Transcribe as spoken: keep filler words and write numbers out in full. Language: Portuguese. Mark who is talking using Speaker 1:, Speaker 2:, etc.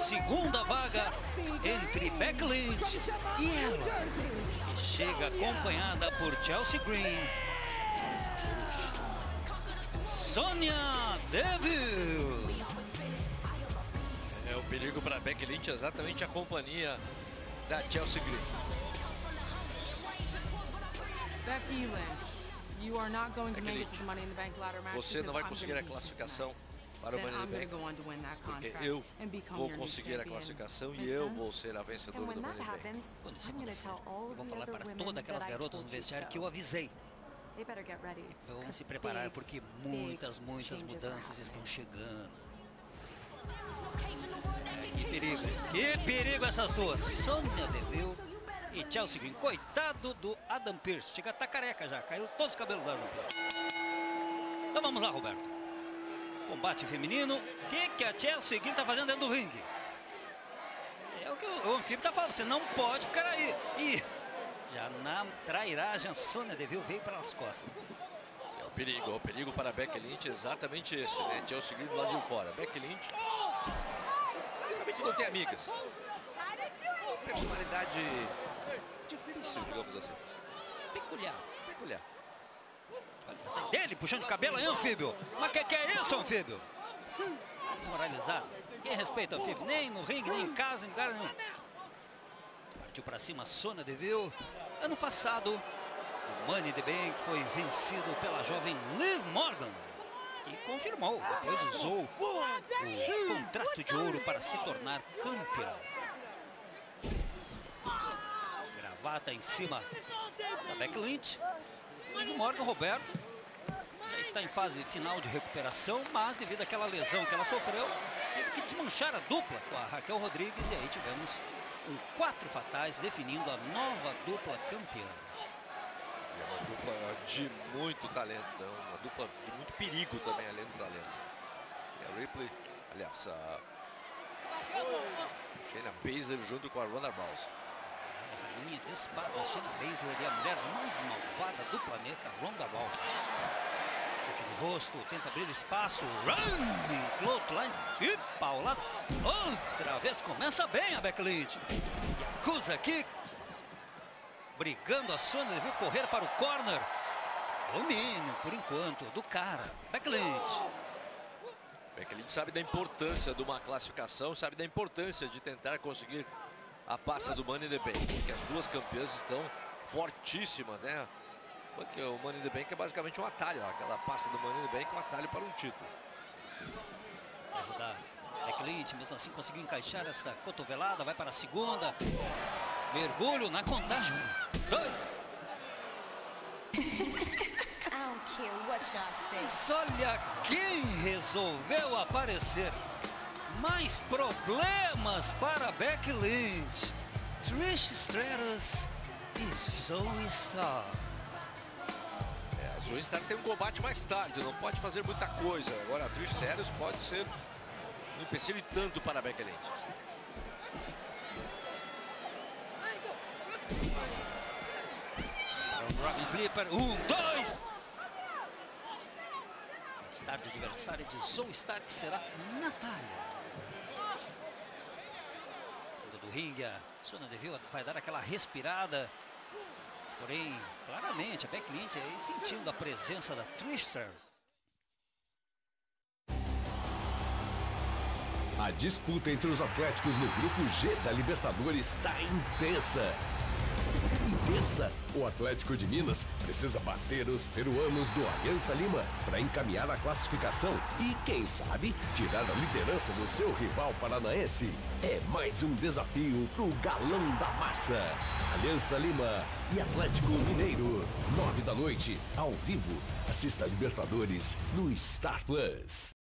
Speaker 1: segunda vaga entre Becky Lynch e ela, que chega acompanhada por Chelsea Green, Sonya Deville.
Speaker 2: É o perigo para Becky Lynch, exatamente a companhia da Chelsea Green.
Speaker 3: Becky Lynch, you are not going to make it to the Money in the Bank ladder match.
Speaker 2: Você não vai conseguir a classificação para o Money in the Bank, porque eu vou conseguir a classificação e eu vou ser a vencedora do Money in the Bank.
Speaker 1: Quando isso acontecer, eu vou falar para todas aquelas garotas no vestiário que eu avisei. Vamos se preparar porque muitas, muitas mudanças estão chegando. Que perigo, que perigo essas duas, Sonya Deville e Chelsea Green. Coitado do Adam Pearce, chega a estar careca já, caiu todos os cabelos do Adam Pearce. Então vamos lá, Roberto. Combate feminino, o que, que a Chelsea Green está fazendo dentro do ringue? É o que o, o anfíbio está falando, você não pode ficar aí. E já na trairagem, a Sonya Deville veio para as costas.
Speaker 2: É o perigo, é o perigo para a Becky Lynch, exatamente esse, né? Chelsea Green do lado de fora. Becky Lynch basicamente não tem amigas. Personalidade difícil, digamos assim.
Speaker 1: Peculiar.
Speaker 2: Peculiar.
Speaker 1: Olha, dele puxando o cabelo aí, anfíbio. Mas que que é isso, anfíbio? Desmoralizado. Quem respeita o anfíbio? Nem no ringue, nem em casa, em lugar nenhum. Partiu pra cima, Sonya Deville. Ano passado, o Money in the Bank foi vencido pela jovem Liv Morgan, que confirmou, depois usou o contrato de ouro para se tornar campeã. Gravata em cima da Becky Lynch. Liv Morgan, Roberto, já está em fase final de recuperação, mas devido àquela lesão que ela sofreu, teve que desmanchar a dupla com a Raquel Rodrigues, e aí tivemos um quatro fatais definindo a nova dupla campeã.
Speaker 2: É uma dupla de muito talento, né? Uma dupla de muito perigo também, além do talento. E a Ripley, aliás, a Shayna Baszler junto com a Ronda Rousey.
Speaker 1: A linha de espada, Shayna Baszler e a mulher mais malvada do planeta, Ronda Rousey. Chute no rosto, tenta abrir espaço, running, clothesline e paulada. Outra vez começa bem a Becky Lynch. E acusa aqui, brigando a Sonya Deville correr para o corner. Domínio, por enquanto, do cara, Becky Lynch.
Speaker 2: Becky Lynch sabe da importância de uma classificação, sabe da importância de tentar conseguir a pasta do Money in the Bank, porque as duas campeãs estão fortíssimas, né? Porque o Money in the Bank é basicamente um atalho, ó, aquela pasta do Money in the Bank é um atalho para um título.
Speaker 1: Vai rodar. Becky Lynch, mesmo assim, conseguiu encaixar essa cotovelada, vai para a segunda. Mergulho na contagem. Um, dois. Mas olha quem resolveu aparecer. Mais problemas para Becky Lynch. Trish Stratus e Zoey Stark.
Speaker 2: É, a Zoey Stark tem um combate mais tarde, não pode fazer muita coisa. Agora a Trish Stratus pode ser um empecilho tanto para a Becky Lynch.
Speaker 1: Robin Sleeper, um, dois. Start do adversário de Zoey Stark será Natália. Segunda do ringue, a Sonya Deville vai dar aquela respirada. Porém, claramente, a Becky Lynch aí sentindo a presença da Trish Stratus.
Speaker 4: A disputa entre os atléticos no grupo G da Libertadores está intensa. E terça, o Atlético de Minas precisa bater os peruanos do Aliança Lima para encaminhar a classificação e, quem sabe, tirar a liderança do seu rival paranaense. É mais um desafio para o galão da massa. Aliança Lima e Atlético Mineiro, nove da noite, ao vivo. Assista a Libertadores no Star Plus.